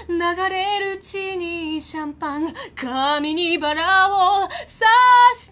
流れる血にシャンパン、髪にバラを刺して。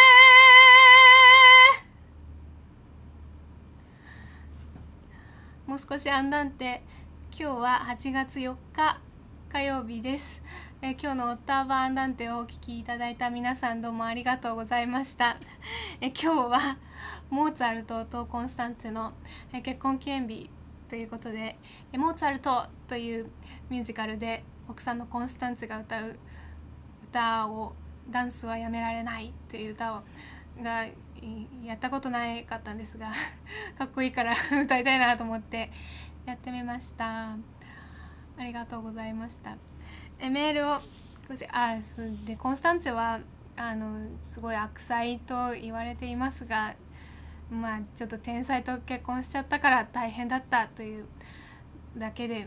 もう少しアンダンテ。今日は8月4日火曜日です。今日のオッターバアンダンテをお聞きいただいた皆さん、どうもありがとうございました。今日はモーツァルトとコンスタンツェの結婚記念日ということで、モーツァルトというミュージカルで奥さんのコンスタンツェが歌う歌を、ダンスはやめられないという歌をがやったことなかったんですがかっこいいから歌いたいなと思ってやってみました。ありがとうございました。メールをでコンスタンツェはすごい悪妻と言われていますが、ちょっと天才と結婚しちゃったから大変だったというだけで、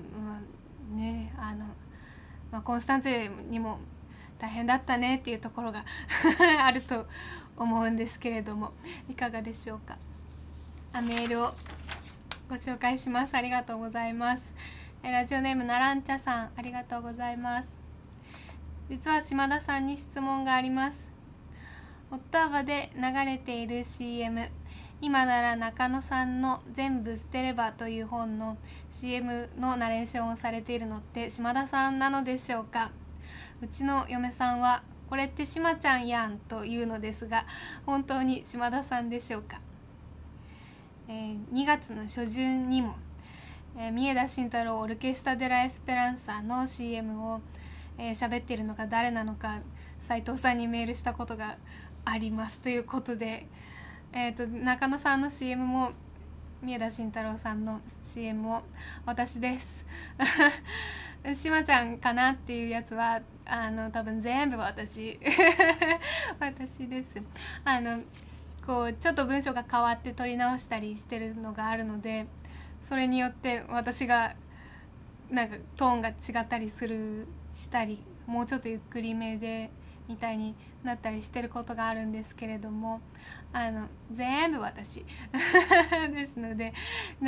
コンスタンツェにも大変だったねっていうところがあると思うんですけれども、いかがでしょうか。メールをご紹介します。ありがとうございます。ラジオネームナランチャさん、ありがとうございます。実は島田さんに質問があります。オッターバで流れている CM、 今なら中野さんの全部捨てればという本の CM のナレーションをされているのって島田さんなのでしょうか。うちの嫁さんはこれって島ちゃんやんというのですが、本当に島田さんでしょうか。2月の初旬にも、三重田慎太郎オルケスタ・デ・ラ・エスペランサの CM を喋っているのが誰なのか斉藤さんにメールしたことがありますということで、中野さんの CM も三重田慎太郎さんの CM も私です島ちゃんかなっていうやつは多分全部私私です。こうちょっと文章が変わって取り直したりしてるのがあるので、それによって私がなんかトーンが違ったりしたり、もうちょっとゆっくりめでみたいになったりしてることがあるんですけれども、全部私ですので、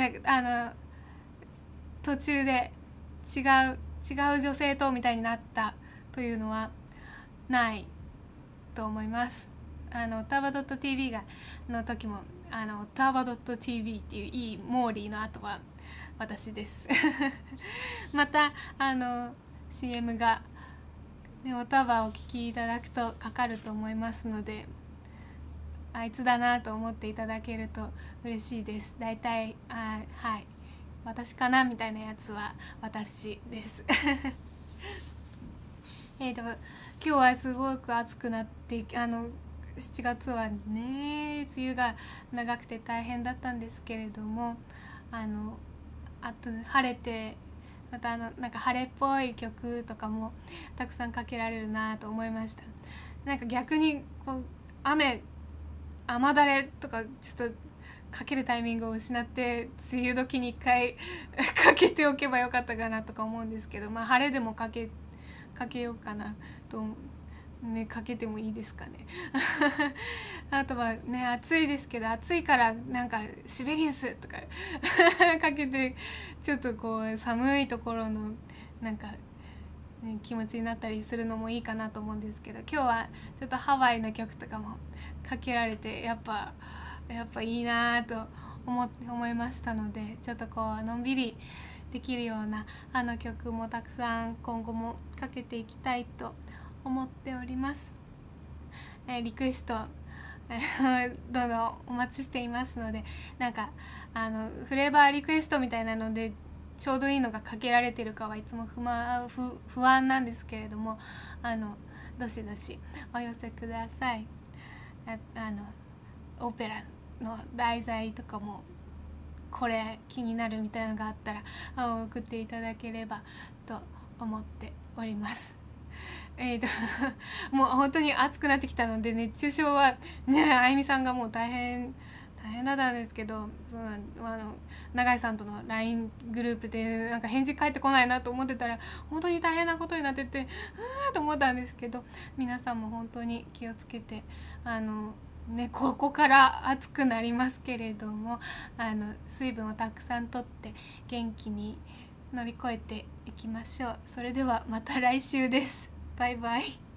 途中で違う女性とみたいになったというのはないと思います。オッターバ .tv の時もオッターバ .tv っていういいモーリーの後は私ですまたCM が、オッターバをお聞きいただくとかかると思いますので、あいつだなと思っていただけると嬉しいです。だいたいはい私かなみたいなやつは私です今日はすごく暑くなって、7月はね梅雨が長くて大変だったんですけれども、あと晴れて、またなんか晴れっぽい曲とかもたくさんかけられるなと思いました。なんか逆にこう雨だれとかちょっとかけるタイミングを失って、梅雨時に1回かけておけばよかったかなとか思うんですけど、晴れでもかけようかなとね、かけてもいいですかねあとはね、暑いですけど、暑いからなんかシベリウスとかかけて、ちょっとこう寒いところのなんか、ね、気持ちになったりするのもいいかなと思うんですけど、今日はちょっとハワイの曲とかもかけられて、やっぱいいなと思いましたので、ちょっとこうのんびりできるような曲もたくさん今後もかけていきたいと思っております。リクエストどんどんお待ちしていますので、なんかフレーバーリクエストみたいなのでちょうどいいのがかけられてるかはいつも不安なんですけれども、どしどしお寄せください。オペラの題材とかもこれ気になるみたいなのがあったら送っていただければと思っております。もう本当に暑くなってきたので、熱中症はね、あゆみさんがもう大変だったんですけど、永井さんとの LINE グループでなんか返事返ってこないなと思ってたら、本当に大変なことになっててと思ったんですけど、皆さんも本当に気をつけて、ここから暑くなりますけれども、水分をたくさんとって元気に乗り越えていきましょう。それではまた来週です。バイバイ。